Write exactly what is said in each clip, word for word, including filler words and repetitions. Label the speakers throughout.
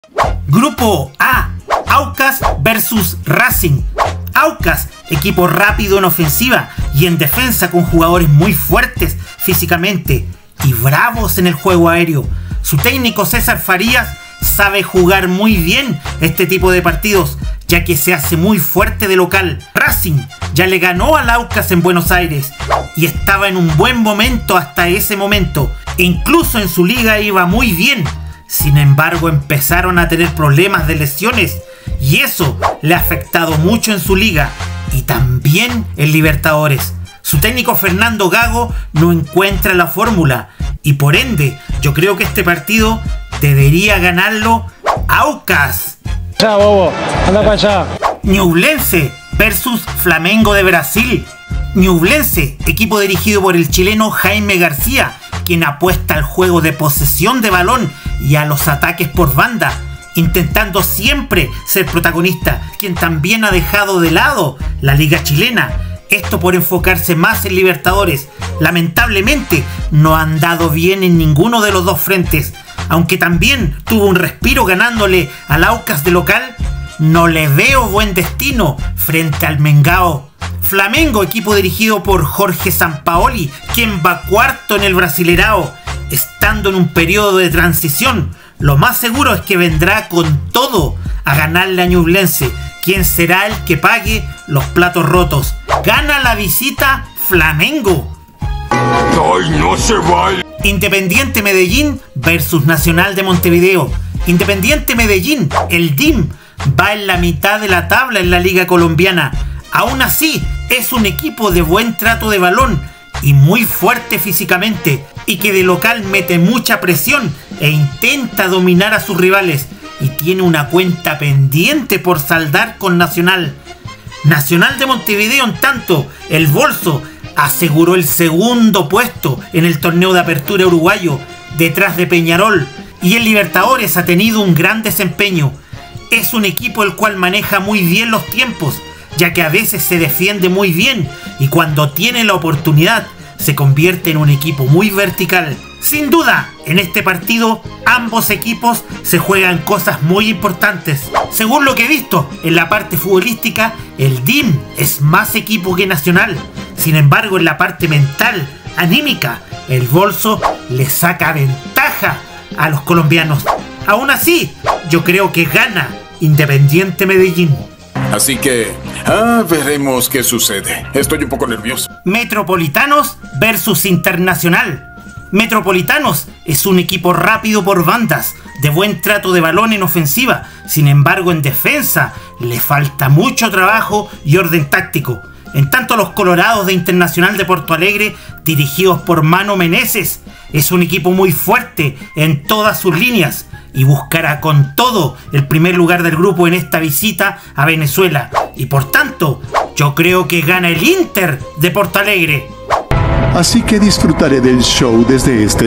Speaker 1: Grupo A, Aucas versus Racing. Aucas, equipo rápido en ofensiva y en defensa con jugadores muy fuertes físicamente y bravos en el juego aéreo. Su técnico César Farías sabe jugar muy bien este tipo de partidos, ya que se hace muy fuerte de local. Racing ya le ganó al Aucas en Buenos Aires y estaba en un buen momento hasta ese momento. E incluso en su liga iba muy bien. Sin embargo, empezaron a tener problemas de lesiones y eso le ha afectado mucho en su liga y también en Libertadores. Su técnico Fernando Gago no encuentra la fórmula y por ende yo creo que este partido debería ganarlo Aucas.
Speaker 2: Ya, bobo, anda para allá.
Speaker 1: Ñublense versus Flamengo de Brasil. Ñublense, equipo dirigido por el chileno Jaime García, quien apuesta al juego de posesión de balón y a los ataques por banda, intentando siempre ser protagonista, quien también ha dejado de lado la liga chilena. Esto por enfocarse más en Libertadores. Lamentablemente no han dado bien en ninguno de los dos frentes. Aunque también tuvo un respiro ganándole al Aucas de local, no le veo buen destino frente al Mengao. Flamengo, equipo dirigido por Jorge Sampaoli, quien va cuarto en el Brasileirao, estando en un periodo de transición. Lo más seguro es que vendrá con todo a ganarle a Ñublense, quien será el que pague los platos rotos. Gana la visita Flamengo.
Speaker 3: ¡Ay, no se vale!
Speaker 1: Independiente Medellín versus Nacional de Montevideo. Independiente Medellín, el D I M, va en la mitad de la tabla en la liga colombiana. Aún así, es un equipo de buen trato de balón y muy fuerte físicamente, y que de local mete mucha presión e intenta dominar a sus rivales, y tiene una cuenta pendiente por saldar con Nacional. Nacional de Montevideo, en tanto, el Bolso aseguró el segundo puesto en el torneo de apertura uruguayo, detrás de Peñarol, y en Libertadores ha tenido un gran desempeño. Es un equipo el cual maneja muy bien los tiempos, ya que a veces se defiende muy bien y cuando tiene la oportunidad se convierte en un equipo muy vertical. Sin duda, en este partido ambos equipos se juegan cosas muy importantes. Según lo que he visto en la parte futbolística, el D I M es más equipo que Nacional. Sin embargo, en la parte mental, anímica, el Bolso le saca ventaja a los colombianos. Aún así, yo creo que gana Independiente Medellín.
Speaker 3: Así que, ah, veremos qué sucede. Estoy un poco nervioso.
Speaker 1: Metropolitanos versus Internacional. Metropolitanos es un equipo rápido por bandas, de buen trato de balón en ofensiva. Sin embargo, en defensa le falta mucho trabajo y orden táctico. En tanto, los Colorados de Internacional de Porto Alegre, dirigidos por Mano Meneses, es un equipo muy fuerte en todas sus líneas y buscará con todo el primer lugar del grupo en esta visita a Venezuela. Y por tanto, yo creo que gana el Inter de Porto Alegre.
Speaker 4: Así que disfrutaré del show desde este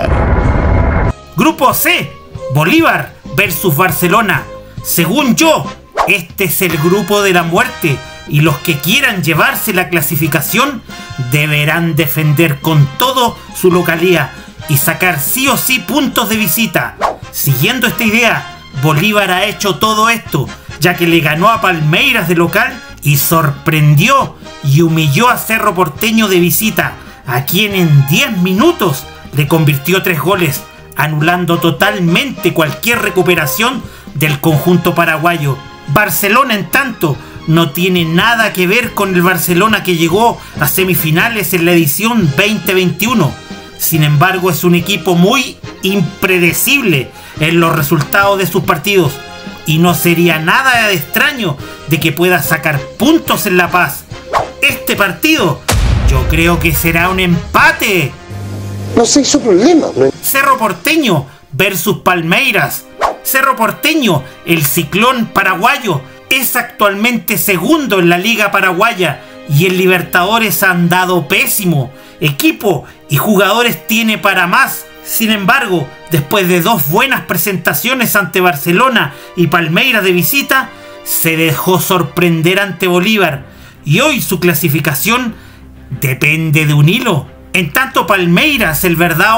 Speaker 4: lugar.
Speaker 1: Grupo C, Bolívar versus Barcelona. Según yo, este es el grupo de la muerte y los que quieran llevarse la clasificación deberán defender con todo su localía y sacar sí o sí puntos de visita. Siguiendo esta idea, Bolívar ha hecho todo esto, ya que le ganó a Palmeiras de local y sorprendió y humilló a Cerro Porteño de visita, a quien en diez minutos le convirtió tres goles, anulando totalmente cualquier recuperación del conjunto paraguayo. Barcelona, en tanto, no tiene nada que ver con el Barcelona que llegó a semifinales en la edición veinte veintiuno. Sin embargo, es un equipo muy impredecible en los resultados de sus partidos y no sería nada de extraño de que pueda sacar puntos en La Paz. Este partido yo creo que será un empate.
Speaker 5: No sé su problema, ¿no?
Speaker 1: Cerro Porteño versus Palmeiras. Cerro Porteño, el ciclón paraguayo, es actualmente segundo en la liga paraguaya y en Libertadores ha andado pésimo. Equipo y jugadores tiene para más. Sin embargo, después de dos buenas presentaciones ante Barcelona y Palmeiras de visita, se dejó sorprender ante Bolívar y hoy su clasificación depende de un hilo. En tanto, Palmeiras, el verdao,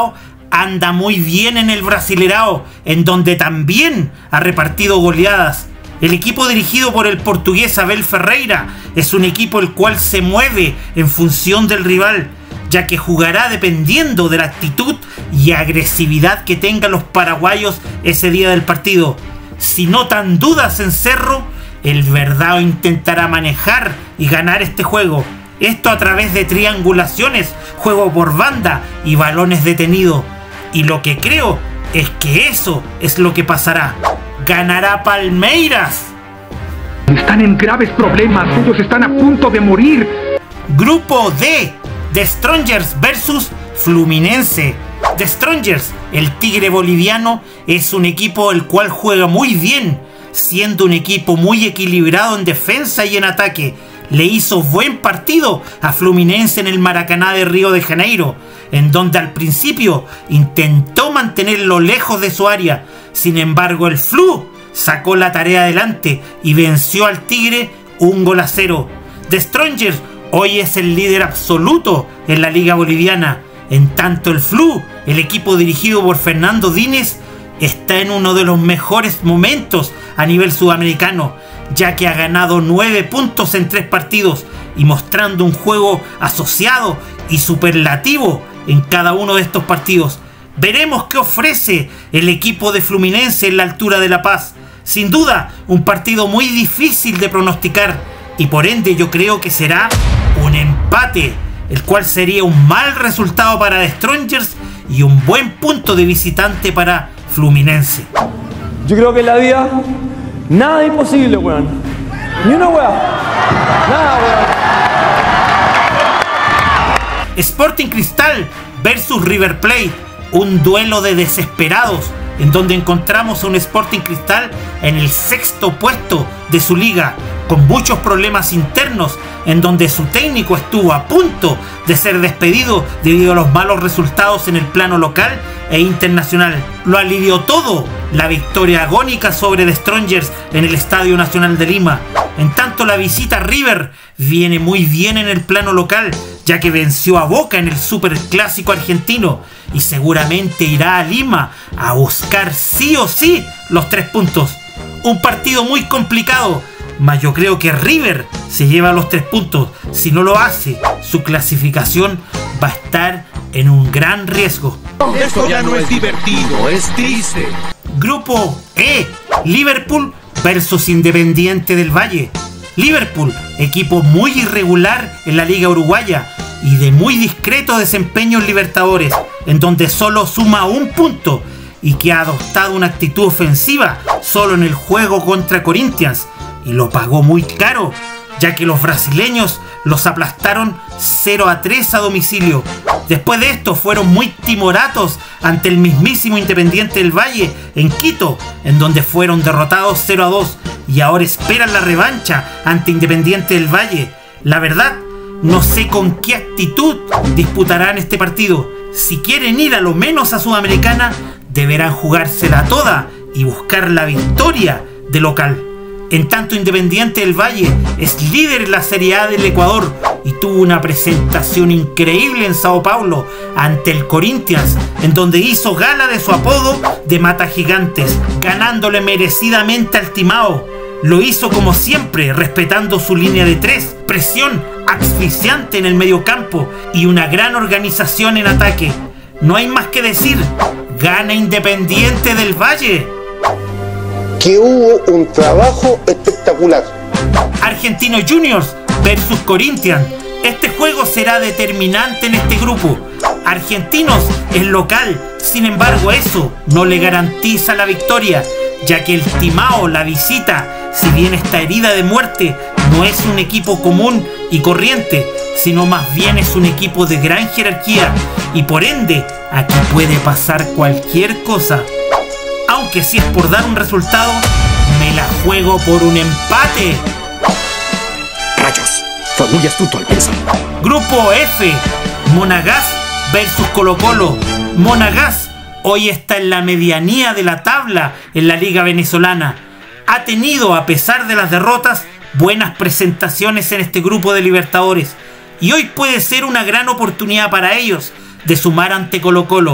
Speaker 1: anda muy bien en el Brasileirao, en donde también ha repartido goleadas. El equipo dirigido por el portugués Abel Ferreira es un equipo el cual se mueve en función del rival, ya que jugará dependiendo de la actitud y agresividad que tengan los paraguayos ese día del partido. Si notan dudas en Cerro, el Verdao intentará manejar y ganar este juego. Esto a través de triangulaciones, juego por banda y balones detenidos. Y lo que creo es que eso es lo que pasará. ¡Ganará Palmeiras!
Speaker 6: Están en graves problemas, ellos están a punto de morir.
Speaker 1: Grupo D, The Strongers versus Fluminense. The Strongers, el tigre boliviano, es un equipo el cual juega muy bien, siendo un equipo muy equilibrado en defensa y en ataque. Le hizo buen partido a Fluminense en el Maracaná de Río de Janeiro, en donde al principio intentó mantenerlo lejos de su área. Sin embargo, el Flu sacó la tarea adelante y venció al Tigre un gol a cero. The Strongers hoy es el líder absoluto en la Liga Boliviana. En tanto, el Flu, el equipo dirigido por Fernando Dínez, está en uno de los mejores momentos a nivel sudamericano, ya que ha ganado nueve puntos en tres partidos y mostrando un juego asociado y superlativo en cada uno de estos partidos. Veremos qué ofrece el equipo de Fluminense en la altura de La Paz. Sin duda, un partido muy difícil de pronosticar y por ende yo creo que será un empate, el cual sería un mal resultado para The Strongers y un buen punto de visitante para Fluminense.
Speaker 7: Yo creo que en la vida nada es imposible, weón. Ni una weá. Nada,
Speaker 1: weón. Sporting Cristal versus River Plate. Un duelo de desesperados, en donde encontramos a un Sporting Cristal en el sexto puesto de su liga, con muchos problemas internos, en donde su técnico estuvo a punto de ser despedido debido a los malos resultados en el plano local e internacional. Lo alivió todo la victoria agónica sobre The Strongers en el Estadio Nacional de Lima. En tanto, la visita a River viene muy bien en el plano local, ya que venció a Boca en el Superclásico argentino y seguramente irá a Lima a buscar sí o sí los tres puntos. Un partido muy complicado, mas yo creo que River se lleva los tres puntos. Si no lo hace, su clasificación va a estar en un gran riesgo.
Speaker 8: Esto ya no es divertido, es triste.
Speaker 1: Grupo E, Liverpool versus Independiente del Valle. Liverpool, equipo muy irregular en la Liga Uruguaya y de muy discreto desempeño en Libertadores, en donde solo suma un punto y que ha adoptado una actitud ofensiva solo en el juego contra Corinthians, y lo pagó muy caro, ya que los brasileños los aplastaron cero a tres a domicilio. Después de esto fueron muy timoratos ante el mismísimo Independiente del Valle en Quito, en donde fueron derrotados cero a dos y ahora esperan la revancha ante Independiente del Valle. La verdad, no sé con qué actitud disputarán este partido. Si quieren ir a lo menos a Sudamericana, deberán jugársela toda y buscar la victoria de local. En tanto, Independiente del Valle es líder en la Serie A del Ecuador y tuvo una presentación increíble en Sao Paulo ante el Corinthians, en donde hizo gala de su apodo de Mata Gigantes, ganándole merecidamente al Timao. Lo hizo como siempre, respetando su línea de tres, presión asfixiante en el mediocampo y una gran organización en ataque. No hay más que decir, gana Independiente del Valle.
Speaker 5: Que hubo un trabajo espectacular.
Speaker 1: Argentino Juniors versus Corinthians. Este juego será determinante en este grupo. Argentinos es local, sin embargo eso no le garantiza la victoria, ya que el Timao, la visita, si bien está herida de muerte, no es un equipo común y corriente, sino más bien es un equipo de gran jerarquía y por ende aquí puede pasar cualquier cosa. Aunque si es por dar un resultado, me la juego por un empate.
Speaker 8: Rayos, fue muy astuto al pensar.
Speaker 1: Grupo F, Monagas versus Colo Colo. Monagas hoy está en la medianía de la tabla en la liga venezolana. Ha tenido, a pesar de las derrotas, buenas presentaciones en este grupo de Libertadores. Y hoy puede ser una gran oportunidad para ellos de sumar ante Colo Colo,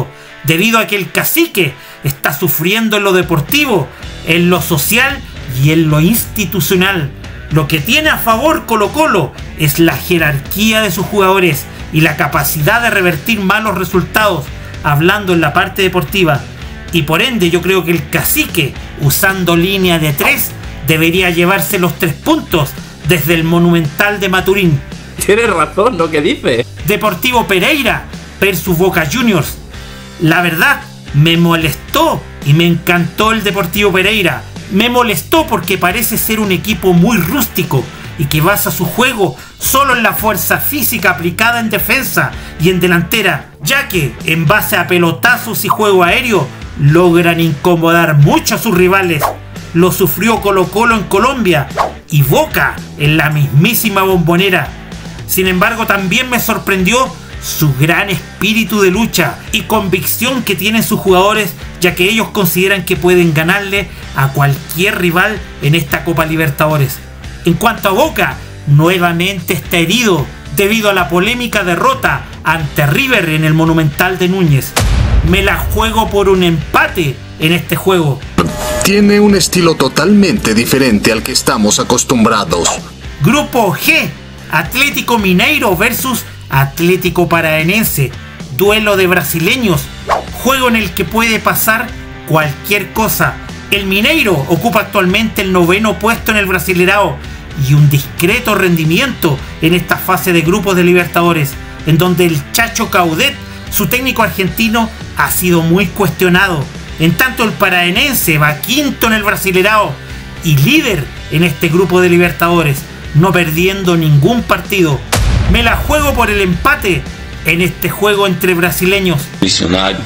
Speaker 1: debido a que el cacique está sufriendo en lo deportivo, en lo social y en lo institucional. Lo que tiene a favor Colo-Colo es la jerarquía de sus jugadores y la capacidad de revertir malos resultados, hablando en la parte deportiva. Y por ende yo creo que el cacique, usando línea de tres, debería llevarse los tres puntos desde el Monumental de Maturín.
Speaker 9: Tienes razón lo que dice.
Speaker 1: Deportivo Pereira versus Boca Juniors. La verdad, me molestó y me encantó el Deportivo Pereira. Me molestó porque parece ser un equipo muy rústico y que basa su juego solo en la fuerza física aplicada en defensa y en delantera, ya que en base a pelotazos y juego aéreo logran incomodar mucho a sus rivales. Lo sufrió Colo-Colo en Colombia y Boca en la mismísima Bombonera. Sin embargo, también me sorprendió su gran espíritu de lucha y convicción que tienen sus jugadores, ya que ellos consideran que pueden ganarle a cualquier rival en esta Copa Libertadores. En cuanto a Boca, nuevamente está herido debido a la polémica derrota ante River en el Monumental de Núñez. Me la juego por un empate en este juego.
Speaker 8: Tiene un estilo totalmente diferente al que estamos acostumbrados.
Speaker 1: Grupo G, Atlético Mineiro versus Atlético Paranaense. Duelo de brasileños. Juego en el que puede pasar cualquier cosa. El Mineiro ocupa actualmente el noveno puesto en el Brasileirao y un discreto rendimiento en esta fase de grupos de Libertadores, en donde el Chacho Caudet, su técnico argentino, ha sido muy cuestionado. En tanto, el Paranaense va quinto en el Brasileirao y líder en este grupo de Libertadores, no perdiendo ningún partido. Me la juego por el empate en este juego entre brasileños.
Speaker 10: Visionario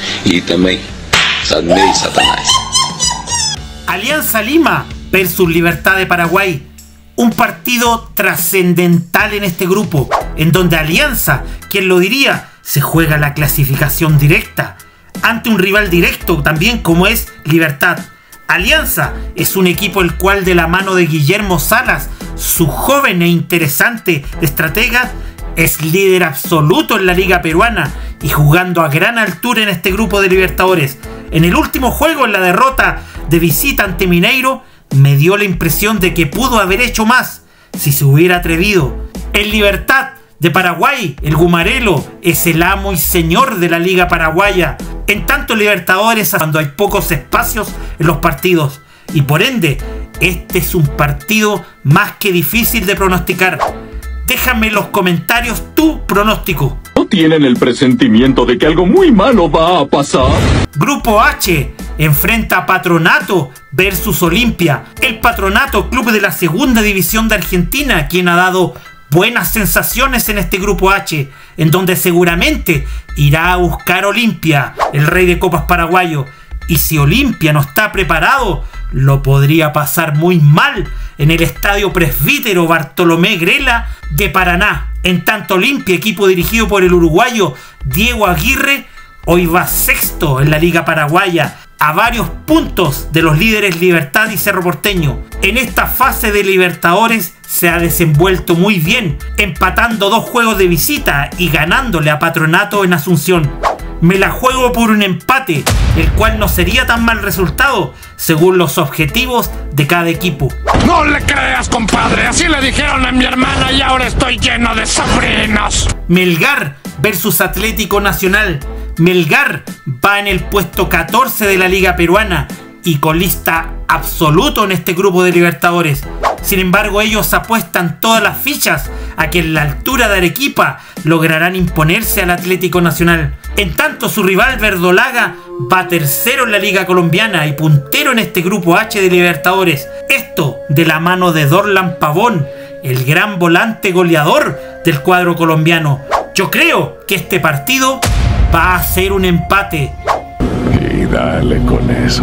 Speaker 10: y también Sadney Satanás.
Speaker 1: Alianza Lima versus Libertad de Paraguay. Un partido trascendental en este grupo, en donde Alianza, quien lo diría, se juega la clasificación directa ante un rival directo también como es Libertad. Alianza es un equipo el cual, de la mano de Guillermo Salas, su joven e interesante estratega, es líder absoluto en la liga peruana y jugando a gran altura en este grupo de Libertadores. En el último juego, en la derrota de visita ante Mineiro, me dio la impresión de que pudo haber hecho más si se hubiera atrevido. En Libertad de Paraguay, el Gumarelo es el amo y señor de la liga paraguaya, en tanto Libertadores, cuando hay pocos espacios en los partidos, y por ende este es un partido más que difícil de pronosticar. Déjame en los comentarios tu pronóstico.
Speaker 6: ¿No tienen el presentimiento de que algo muy malo va a pasar?
Speaker 1: Grupo H enfrenta a Patronato versus Olimpia. El Patronato, club de la segunda división de Argentina, quien ha dado buenas sensaciones en este grupo H, en donde seguramente irá a buscar Olimpia, el rey de copas paraguayo. Y si Olimpia no está preparado, lo podría pasar muy mal en el Estadio Presbítero Bartolomé Grela de Paraná. En tanto, Olimpia, equipo dirigido por el uruguayo Diego Aguirre, hoy va sexto en la liga paraguaya, a varios puntos de los líderes Libertad y Cerro Porteño. En esta fase de Libertadores se ha desenvuelto muy bien, empatando dos juegos de visita y ganándole a Patronato en Asunción. Me la juego por un empate, el cual no sería tan mal resultado según los objetivos de cada equipo.
Speaker 11: No le creas, compadre, así le dijeron a mi hermana y ahora estoy lleno de sobrinos.
Speaker 1: Melgar versus Atlético Nacional. Melgar va en el puesto catorce de la liga peruana y colista absoluto en este grupo de Libertadores. Sin embargo, ellos apuestan todas las fichas a que en la altura de Arequipa lograrán imponerse al Atlético Nacional. En tanto, su rival Verdolaga va tercero en la liga colombiana y puntero en este grupo H de Libertadores. Esto de la mano de Dorlan Pavón, el gran volante goleador del cuadro colombiano. Yo creo que este partido va a ser un empate.
Speaker 3: Y dale con eso.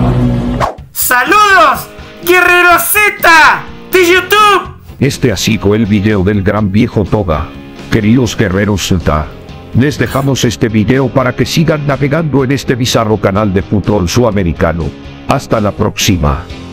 Speaker 1: ¡Saludos, Guerrero Z de YouTube!
Speaker 12: Este ha sido el video del gran viejo Toga. Queridos guerreros Z, les dejamos este video para que sigan navegando en este bizarro canal de fútbol sudamericano. Hasta la próxima.